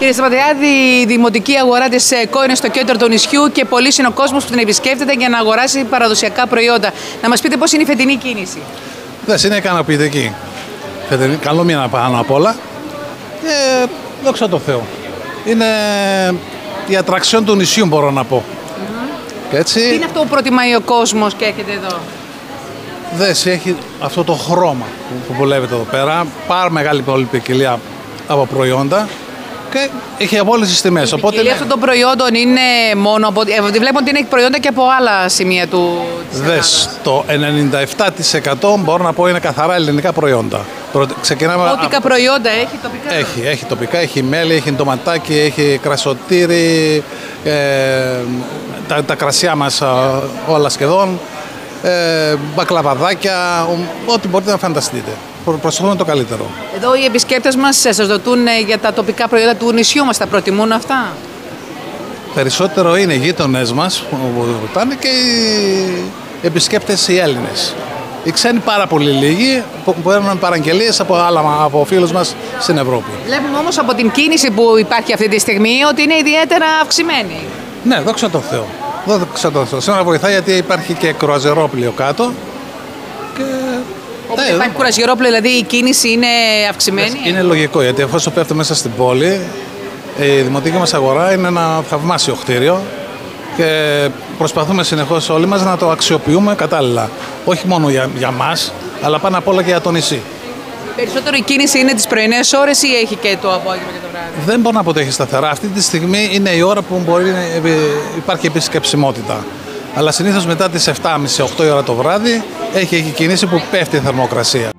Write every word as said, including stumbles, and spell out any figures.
Κύριε Σταματιάδη, η δημοτική αγορά της ΚΟ είναι στο κέντρο του νησιού και πολλής είναι ο κόσμος που την επισκέπτεται για να αγοράσει παραδοσιακά προϊόντα. Να μας πείτε πώς είναι η φετινή κίνηση. Δεν είναι ικανοποιητική. Φετινή, καλό μήνα πάνω απ' όλα. Και δόξα τω Θεώ. Είναι η ατραξιόν του νησιού, μπορώ να πω. Mm-hmm. Και έτσι... Τι είναι αυτό που προτιμάει ο κόσμος και έρχεται εδώ? Δες, έχει αυτό το χρώμα που βολεύεται εδώ πέρα. Πάρα μεγάλη ποικιλία από προϊόντα. Και έχει από όλες τις τιμές. Η ποικιλία αυτών των προϊόντων είναι μόνο από... Βλέπω ότι είναι προϊόντα και από άλλα σημεία του της Δες, το ενενήντα επτά τοις εκατό μπορώ να πω είναι καθαρά ελληνικά προϊόντα. Ξεκινάμε... Τοπικά προϊόντα έχει τοπικά. Έχει, έχει τοπικά, έχει μέλι, έχει ντοματάκι, έχει κρασοτήρι, ε, τα, τα κρασιά μας όλα σχεδόν, ε, μπακλαβαδάκια, ό,τι μπορείτε να φανταστείτε. Προσφέρουμε το καλύτερο. Εδώ οι επισκέπτες μας σας ρωτούν για τα τοπικά προϊόντα του νησιού μας, τα προτιμούν αυτά? Περισσότερο είναι οι γείτονές μας που ρωτάνε και οι επισκέπτες οι Έλληνες. Οι ξένοι πάρα πολύ λίγοι που έρχονται παραγγελίες από, άλλα, από φίλους μας στην Ευρώπη. Βλέπουμε όμως από την κίνηση που υπάρχει αυτή τη στιγμή ότι είναι ιδιαίτερα αυξημένη. Ναι, δόξα τω Θεώ. Δόξα τω Θεώ. Σήμερα βοηθάει γιατί υπάρχει και κρουαζιερόπλοιο κάτω. Και... Οπότε υπάρχει κουραζιερόπλοιο, δηλαδή η κίνηση είναι αυξημένη. Είναι λογικό, γιατί εφόσον πέφτει μέσα στην πόλη, η δημοτική μας αγορά είναι ένα θαυμάσιο κτίριο και προσπαθούμε συνεχώς όλοι μας να το αξιοποιούμε κατάλληλα. Όχι μόνο για, για μας, αλλά πάνω απ' όλα και για το νησί. Περισσότερο η κίνηση είναι τις πρωινές ώρες ή έχει και το απόγευμα και το βράδυ? Δεν μπορώ να πω ότι έχει σταθερά. Αυτή τη στιγμή είναι η ώρα που μπορεί να υπάρχει επισκεψιμότητα. Αλλά συνήθως μετά τις επτά και μισή με οκτώ η ώρα το βράδυ έχει, έχει κίνηση που πέφτει η θερμοκρασία.